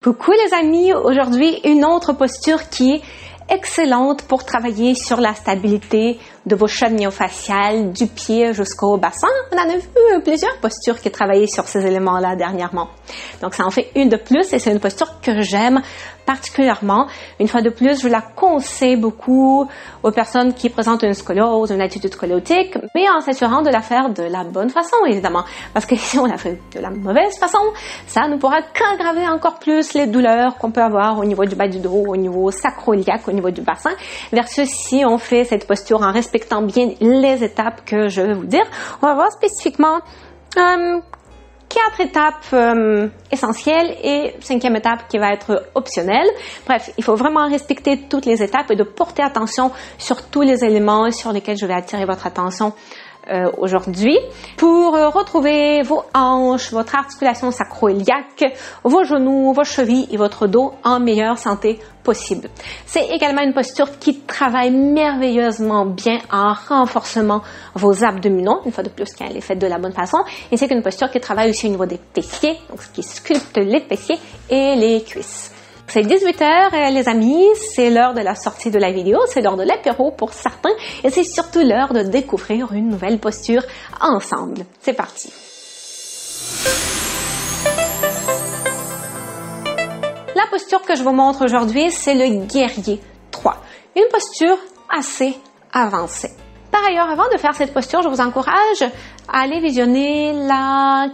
Coucou les amis, aujourd'hui une autre posture qui est excellente pour travailler sur la stabilité de vos chaînes myofasciales du pied jusqu'au bassin. On en a vu plusieurs postures qui travaillaient sur ces éléments-là dernièrement. Donc ça en fait une de plus et c'est une posture que j'aime particulièrement. Une fois de plus, je la conseille beaucoup aux personnes qui présentent une scoliose, une attitude scoliotique, mais en s'assurant de la faire de la bonne façon, évidemment. Parce que si on la fait de la mauvaise façon, ça ne pourra qu'aggraver encore plus les douleurs qu'on peut avoir au niveau du bas du dos, au niveau sacro-iliaque, au niveau du bassin, versus si on fait cette posture en respectant bien les étapes que je vais vous dire. On va voir spécifiquement 4 étapes essentielles et 5e étape qui va être optionnelle. Bref, il faut vraiment respecter toutes les étapes et de porter attention sur tous les éléments sur lesquels je vais attirer votre attention aujourd'hui pour retrouver vos hanches, votre articulation sacro-iliaque, vos genoux, vos chevilles et votre dos en meilleure santé possible. C'est également une posture qui travaille merveilleusement bien en renforcement vos abdominaux, une fois de plus quand elle est faite de la bonne façon, et c'est une posture qui travaille aussi au niveau des fessiers, donc ce qui sculpte les fessiers et les cuisses. C'est 18h les amis, c'est l'heure de la sortie de la vidéo, c'est l'heure de l'apéro pour certains et c'est surtout l'heure de découvrir une nouvelle posture ensemble. C'est parti! La posture que je vous montre aujourd'hui, c'est le guerrier 3, une posture assez avancée. Par ailleurs, avant de faire cette posture, je vous encourage à aller visionner la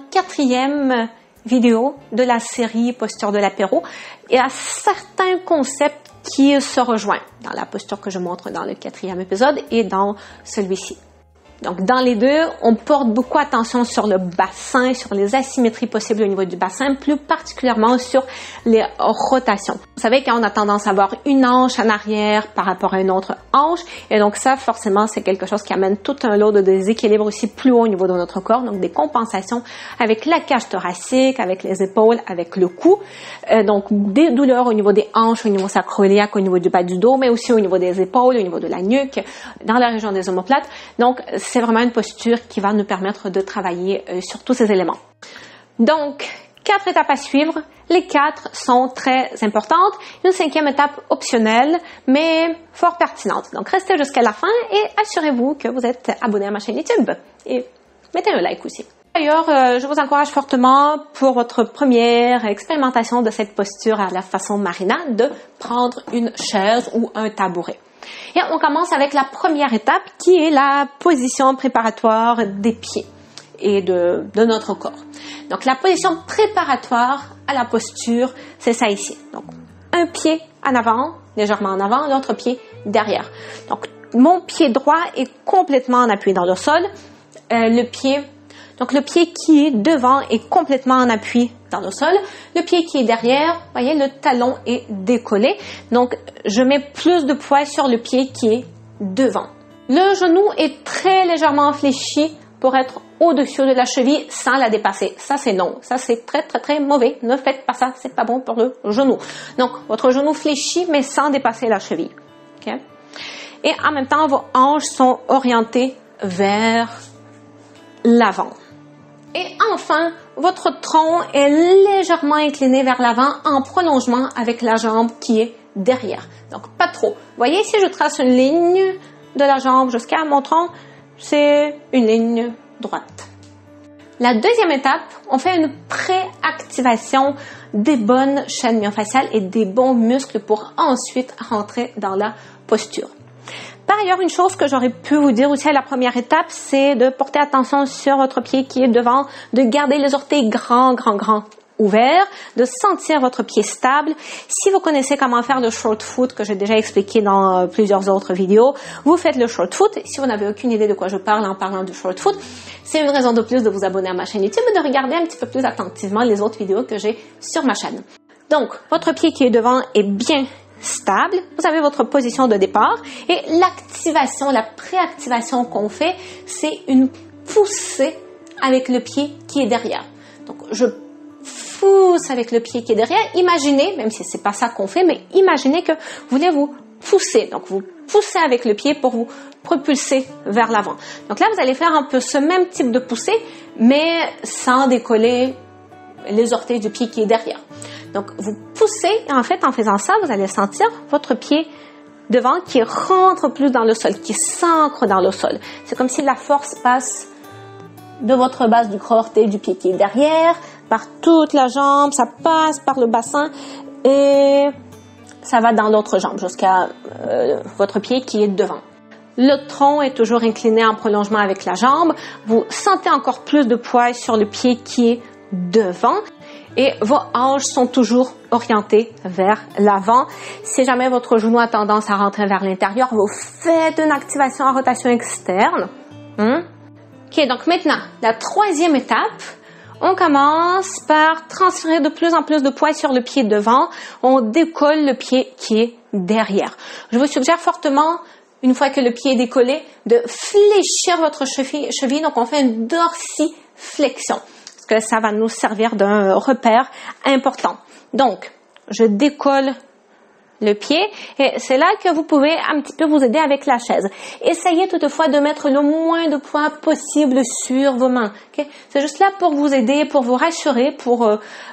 4e vidéo de la série Posture de l'apéro. Il y a certains concepts qui se rejoignent dans la posture que je montre dans le 4e épisode et dans celui-ci. Donc, dans les deux, on porte beaucoup attention sur le bassin, sur les asymétries possibles au niveau du bassin, plus particulièrement sur les rotations. Vous savez qu'on a tendance à avoir une hanche en arrière par rapport à une autre hanche, et donc ça, forcément, c'est quelque chose qui amène tout un lot de déséquilibre aussi plus haut au niveau de notre corps, donc des compensations avec la cage thoracique, avec les épaules, avec le cou, donc des douleurs au niveau des hanches, au niveau sacro-iliaque, au niveau du bas du dos, mais aussi au niveau des épaules, au niveau de la nuque, dans la région des omoplates. Donc, c'est vraiment une posture qui va nous permettre de travailler sur tous ces éléments. Donc, 4 étapes à suivre. Les 4 sont très importantes. Une 5e étape optionnelle, mais fort pertinente. Donc, restez jusqu'à la fin et assurez-vous que vous êtes abonné à ma chaîne YouTube. Et mettez un like aussi. D'ailleurs, je vous encourage fortement pour votre première expérimentation de cette posture à la façon Marina de prendre une chaise ou un tabouret. Et on commence avec la première étape qui est la position préparatoire des pieds et de notre corps. Donc la position préparatoire à la posture, c'est ça ici. Donc un pied en avant, légèrement en avant, l'autre pied derrière. Donc mon pied droit est complètement en appui dans le sol. Le pied qui est devant est complètement en appui dans le sol. Le pied qui est derrière, voyez, le talon est décollé. Donc, je mets plus de poids sur le pied qui est devant. Le genou est très légèrement fléchi pour être au-dessus de la cheville sans la dépasser. Ça, c'est non. Ça, c'est très, très, très mauvais. Ne faites pas ça. C'est pas bon pour le genou. Donc, votre genou fléchit, mais sans dépasser la cheville. Okay? Et en même temps, vos hanches sont orientées vers l'avant. Et enfin, votre tronc est légèrement incliné vers l'avant en prolongement avec la jambe qui est derrière. Donc, pas trop. Vous voyez, si je trace une ligne de la jambe jusqu'à mon tronc, c'est une ligne droite. La 2e étape, on fait une préactivation des bonnes chaînes myofasciales et des bons muscles pour ensuite rentrer dans la posture. Par ailleurs, une chose que j'aurais pu vous dire aussi à la première étape, c'est de porter attention sur votre pied qui est devant, de garder les orteils grands ouverts, de sentir votre pied stable. Si vous connaissez comment faire le short foot, que j'ai déjà expliqué dans plusieurs autres vidéos, vous faites le short foot. Si vous n'avez aucune idée de quoi je parle en parlant du short foot, c'est une raison de plus de vous abonner à ma chaîne YouTube et de regarder un petit peu plus attentivement les autres vidéos que j'ai sur ma chaîne. Donc, votre pied qui est devant est bien stable, vous avez votre position de départ et l'activation, la préactivation qu'on fait, c'est une poussée avec le pied qui est derrière. Donc, je pousse avec le pied qui est derrière. Imaginez, même si c'est pas ça qu'on fait, mais imaginez que vous voulez vous pousser. Donc, vous poussez avec le pied pour vous propulser vers l'avant. Donc là, vous allez faire un peu ce même type de poussée, mais sans décoller les orteils du pied qui est derrière. Donc, vous poussez et en fait, en faisant ça, vous allez sentir votre pied devant qui rentre plus dans le sol, qui s'ancre dans le sol. C'est comme si la force passe de votre base du corps et du pied qui est derrière, par toute la jambe, ça passe par le bassin et ça va dans l'autre jambe jusqu'à votre pied qui est devant. Le tronc est toujours incliné en prolongement avec la jambe. Vous sentez encore plus de poids sur le pied qui est devant et vos hanches sont toujours orientées vers l'avant. Si jamais votre genou a tendance à rentrer vers l'intérieur, vous faites une activation en rotation externe. Ok, donc maintenant, la troisième étape, on commence par transférer de plus en plus de poids sur le pied devant. On décolle le pied qui est derrière. Je vous suggère fortement, une fois que le pied est décollé, de fléchir votre cheville. Donc, on fait une dorsiflexion, parce que ça va nous servir d'un repère important. Donc, je décolle le pied et c'est là que vous pouvez un petit peu vous aider avec la chaise. Essayez toutefois de mettre le moins de poids possible sur vos mains. Okay? C'est juste là pour vous aider, pour vous rassurer, pour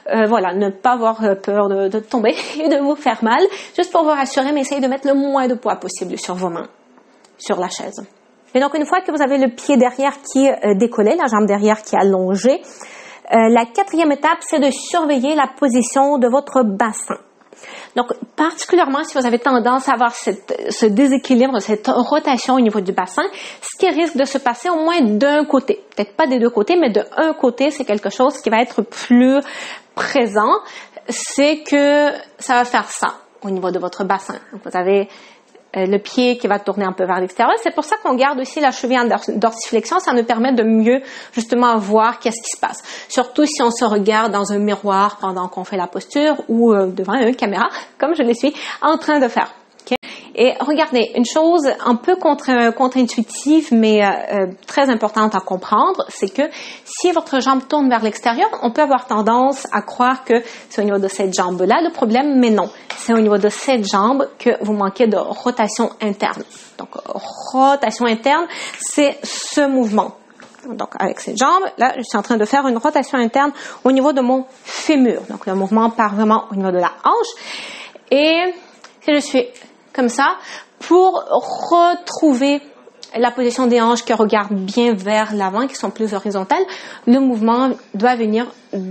ne pas avoir peur de tomber et de vous faire mal. Juste pour vous rassurer, mais essayez de mettre le moins de poids possible sur vos mains, sur la chaise. Et donc une fois que vous avez le pied derrière qui est décollé, la jambe derrière qui est allongée, la quatrième étape, c'est de surveiller la position de votre bassin. Donc, particulièrement si vous avez tendance à avoir ce déséquilibre, cette rotation au niveau du bassin, ce qui risque de se passer au moins d'un côté. Peut-être pas des deux côtés, mais d'un côté, c'est quelque chose qui va être plus présent. C'est que ça va faire ça au niveau de votre bassin. Donc, vous avez le pied qui va tourner un peu vers l'extérieur. C'est pour ça qu'on garde aussi la cheville en dorsiflexion. Ça nous permet de mieux, justement, voir qu'est-ce qui se passe. Surtout si on se regarde dans un miroir pendant qu'on fait la posture ou devant une caméra, comme je le suis en train de faire. Okay? Et regardez, une chose un peu contre-intuitive, mais très importante à comprendre, c'est que si votre jambe tourne vers l'extérieur, on peut avoir tendance à croire que c'est au niveau de cette jambe-là le problème, mais non. C'est au niveau de cette jambe que vous manquez de rotation interne. Donc, rotation interne, c'est ce mouvement. Donc, avec cette jambe, là, je suis en train de faire une rotation interne au niveau de mon fémur. Donc, le mouvement part vraiment au niveau de la hanche. Et si je suis comme ça, pour retrouver la position des hanches qui regardent bien vers l'avant, qui sont plus horizontales, le mouvement doit venir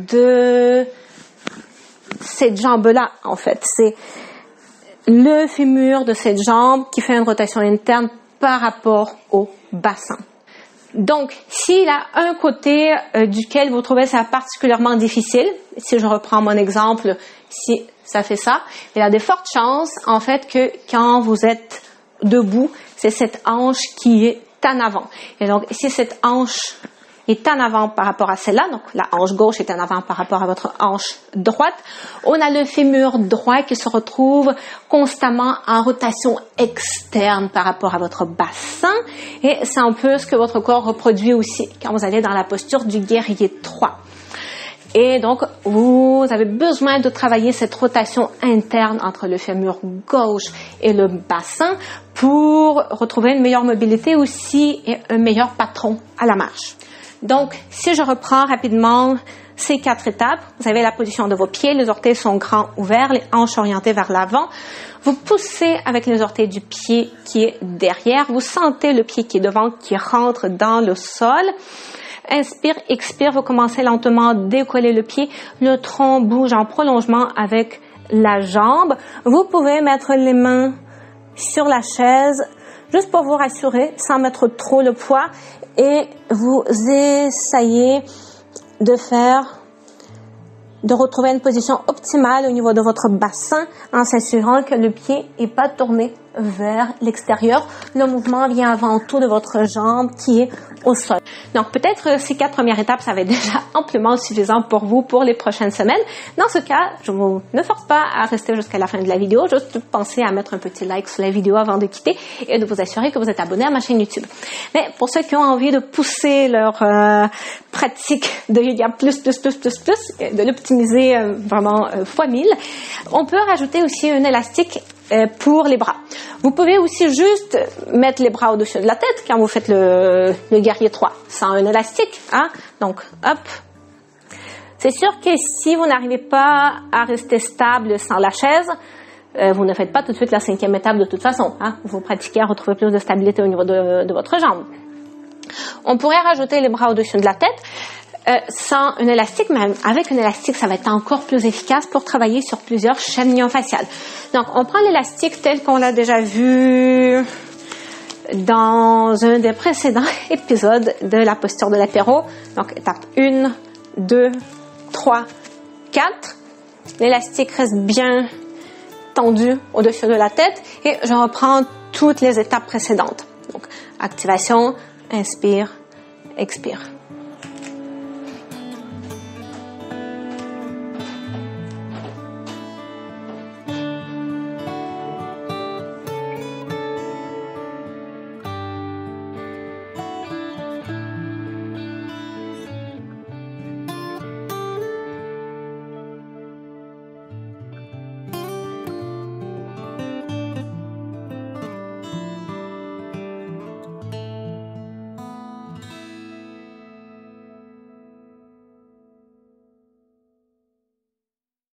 de cette jambe-là, en fait. C'est le fémur de cette jambe qui fait une rotation interne par rapport au bassin. Donc, s'il y a un côté duquel vous trouvez ça particulièrement difficile, si je reprends mon exemple, si ça fait ça, il y a de fortes chances, en fait, que quand vous êtes debout, c'est cette hanche qui est en avant. Et donc, si cette hanche est en avant par rapport à celle-là, donc la hanche gauche est en avant par rapport à votre hanche droite, on a le fémur droit qui se retrouve constamment en rotation externe par rapport à votre bassin, et c'est un peu ce que votre corps reproduit aussi quand vous allez dans la posture du guerrier 3. Et donc, vous avez besoin de travailler cette rotation interne entre le fémur gauche et le bassin pour retrouver une meilleure mobilité aussi et un meilleur patron à la marche. Donc, si je reprends rapidement ces 4 étapes, vous avez la position de vos pieds, les orteils sont grands ouverts, les hanches orientées vers l'avant. Vous poussez avec les orteils du pied qui est derrière. Vous sentez le pied qui est devant, qui rentre dans le sol. Inspire, expire, vous commencez lentement à décoller le pied. Le tronc bouge en prolongement avec la jambe. Vous pouvez mettre les mains sur la chaise, juste pour vous rassurer, sans mettre trop le poids. Et vous essayez de retrouver une position optimale au niveau de votre bassin en s'assurant que le pied n'est pas tourné vers l'extérieur. Le mouvement vient avant tout de votre jambe qui est au sol. Donc, peut-être ces 4 premières étapes, ça va être déjà amplement suffisant pour vous pour les prochaines semaines. Dans ce cas, je vous ne force pas à rester jusqu'à la fin de la vidéo. Juste pensez à mettre un petit like sur la vidéo avant de quitter et de vous assurer que vous êtes abonné à ma chaîne YouTube. Mais pour ceux qui ont envie de pousser leur pratique de yoga plus, de l'optimiser vraiment fois 1000, on peut rajouter aussi un élastique pour les bras. Vous pouvez aussi juste mettre les bras au-dessus de la tête quand vous faites le guerrier 3 sans un élastique. Hein? Donc, hop. C'est sûr que si vous n'arrivez pas à rester stable sans la chaise, vous ne faites pas tout de suite la 5e étape de toute façon. Hein? Vous pratiquez à retrouver plus de stabilité au niveau de votre jambe. On pourrait rajouter les bras au-dessus de la tête sans un élastique, mais avec un élastique, ça va être encore plus efficace pour travailler sur plusieurs chaînes myofasciales. Donc, on prend l'élastique tel qu'on l'a déjà vu dans un des précédents épisodes de la posture de l'apéro. Donc, étape 1, 2, 3, 4. L'élastique reste bien tendu au-dessus de la tête et je reprends toutes les étapes précédentes. Donc, activation, inspire, expire.